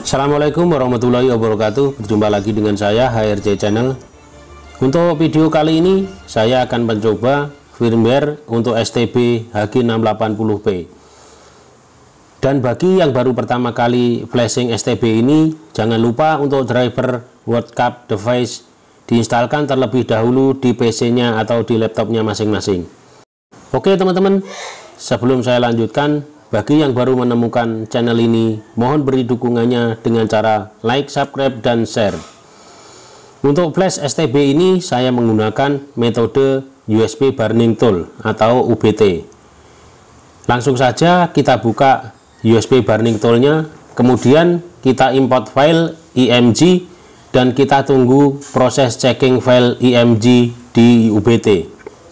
Assalamualaikum warahmatullahi wabarakatuh. Berjumpa lagi dengan saya HRC Channel. Untuk video kali ini saya akan mencoba firmware untuk STB HG680P. Dan bagi yang baru pertama kali flashing STB ini, jangan lupa untuk driver WordCap device diinstalkan terlebih dahulu di PC-nya atau di laptopnya masing-masing. Oke teman-teman, sebelum saya lanjutkan, bagi yang baru menemukan channel ini, mohon beri dukungannya dengan cara like, subscribe, dan share. Untuk flash STB ini, saya menggunakan metode USB Burning Tool atau UBT. Langsung saja kita buka USB Burning Tool-nya, kemudian kita import file img, dan kita tunggu proses checking file img di UBT.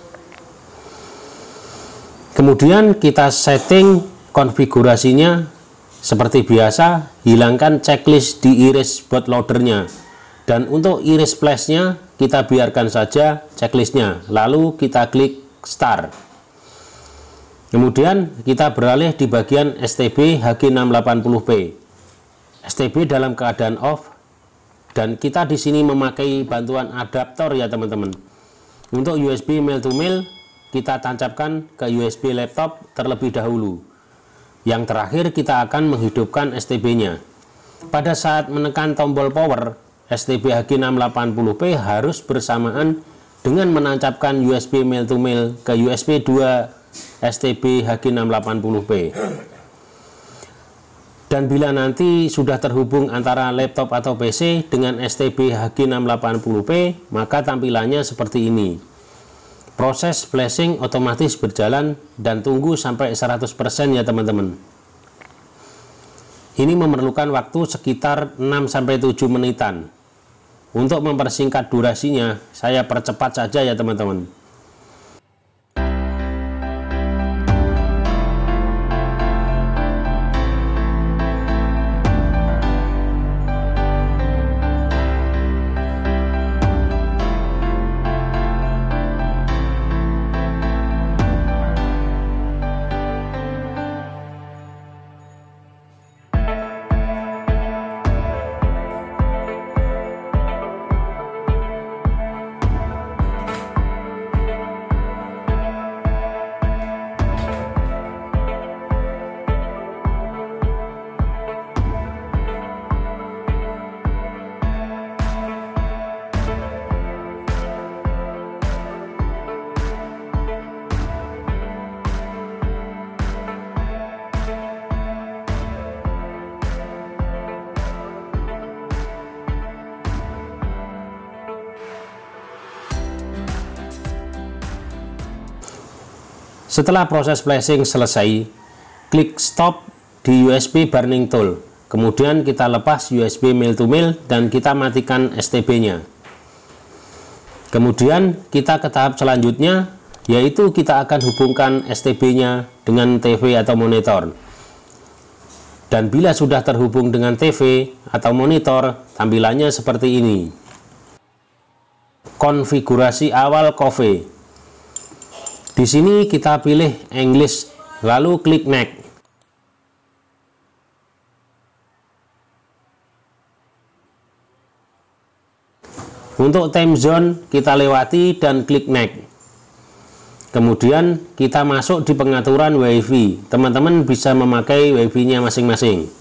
Kemudian kita setting konfigurasinya seperti biasa, hilangkan checklist di iris bootloadernya, dan untuk iris flashnya kita biarkan saja checklistnya, lalu kita klik start. Kemudian kita beralih di bagian STB HG680P. STB dalam keadaan off, dan kita di sini memakai bantuan adaptor ya teman-teman. Untuk USB male to male kita tancapkan ke USB laptop terlebih dahulu. Yang terakhir kita akan menghidupkan STB-nya. Pada saat menekan tombol power, STB HG680P harus bersamaan dengan menancapkan USB male to male ke USB 2 STB HG680P. Dan bila nanti sudah terhubung antara laptop atau PC dengan STB HG680P, maka tampilannya seperti ini. Proses flashing otomatis berjalan dan tunggu sampai 100% ya teman-teman. Ini memerlukan waktu sekitar 6-7 menitan. Untuk mempersingkat durasinya, saya percepat saja ya teman-teman. Setelah proses flashing selesai, klik stop di USB Burning Tool. Kemudian kita lepas USB male to male dan kita matikan STB-nya. Kemudian kita ke tahap selanjutnya, yaitu kita akan hubungkan STB-nya dengan TV atau monitor. Dan bila sudah terhubung dengan TV atau monitor, tampilannya seperti ini. Konfigurasi awal KOVE. Di sini kita pilih English, lalu klik Next. Untuk time zone kita lewati dan klik Next. Kemudian kita masuk di pengaturan WiFi. Teman-teman bisa memakai WiFi-nya masing-masing.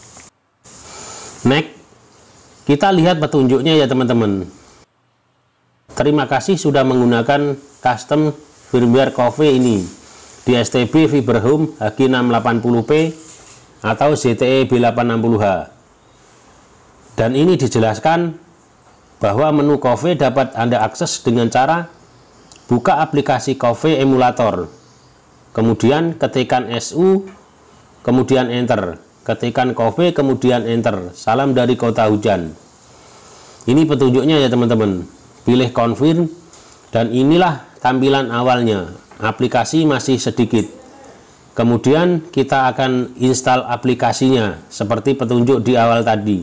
Next. Kita lihat petunjuknya ya teman-teman. Terima kasih sudah menggunakan custom firmware KOVE ini di STB Fiberhome HG680P atau ZTE B860H. Dan ini dijelaskan bahwa menu KOVE dapat Anda akses dengan cara buka aplikasi KOVE emulator, kemudian ketikkan SU, kemudian enter, ketikkan KOVE, kemudian enter. Salam dari kota hujan. Ini petunjuknya ya teman-teman. Pilih confirm, dan inilah tampilan awalnya. Aplikasi masih sedikit. Kemudian kita akan install aplikasinya seperti petunjuk di awal tadi.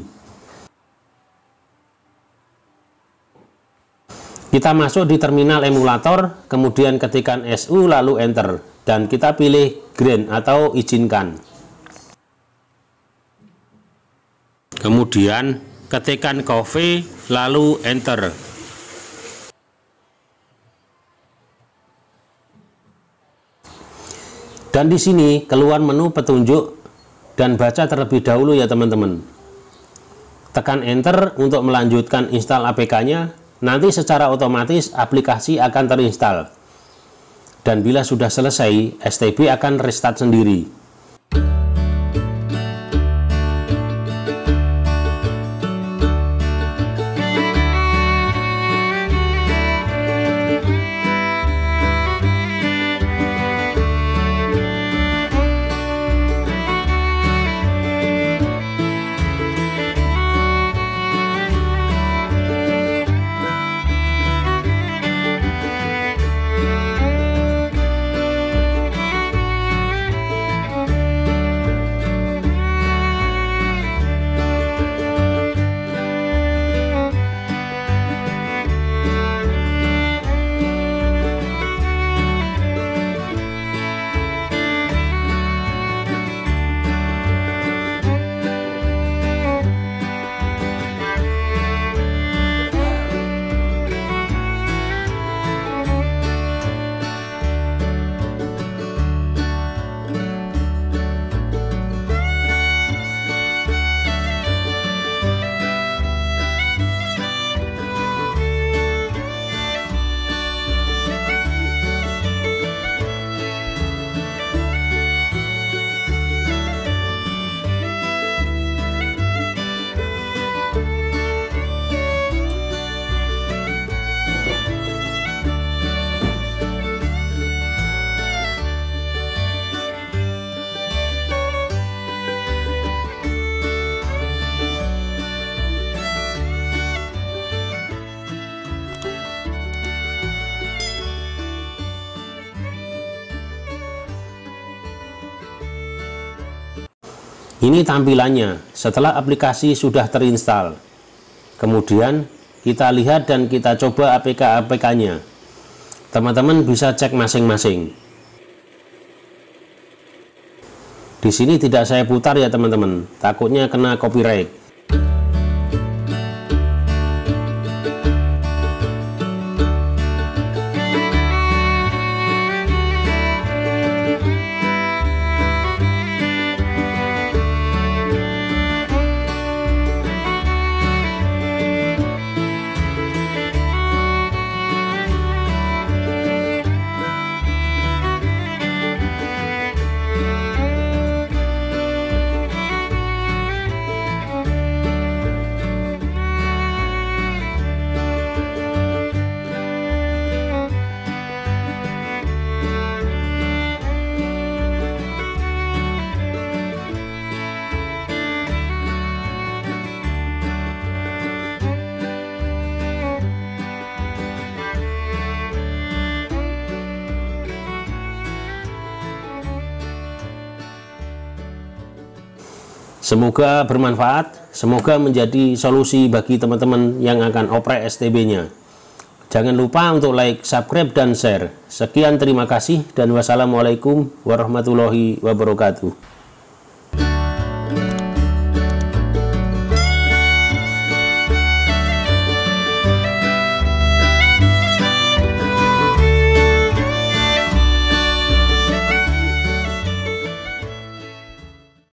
Kita masuk di terminal emulator, kemudian ketikkan SU lalu enter, dan kita pilih green atau izinkan. Kemudian ketikkan coffee lalu enter. Dan di sini keluar menu petunjuk dan baca terlebih dahulu ya teman-teman. Tekan enter untuk melanjutkan install APK-nya. Nanti secara otomatis aplikasi akan terinstall. Dan bila sudah selesai, STB akan restart sendiri. Ini tampilannya setelah aplikasi sudah terinstall. Kemudian kita lihat dan kita coba APK-APK-nya. Teman-teman bisa cek masing-masing. Di sini tidak saya putar ya teman-teman, takutnya kena copyright. Semoga bermanfaat, semoga menjadi solusi bagi teman-teman yang akan oprek STB-nya. Jangan lupa untuk like, subscribe, dan share. Sekian, terima kasih, dan wassalamualaikum warahmatullahi wabarakatuh.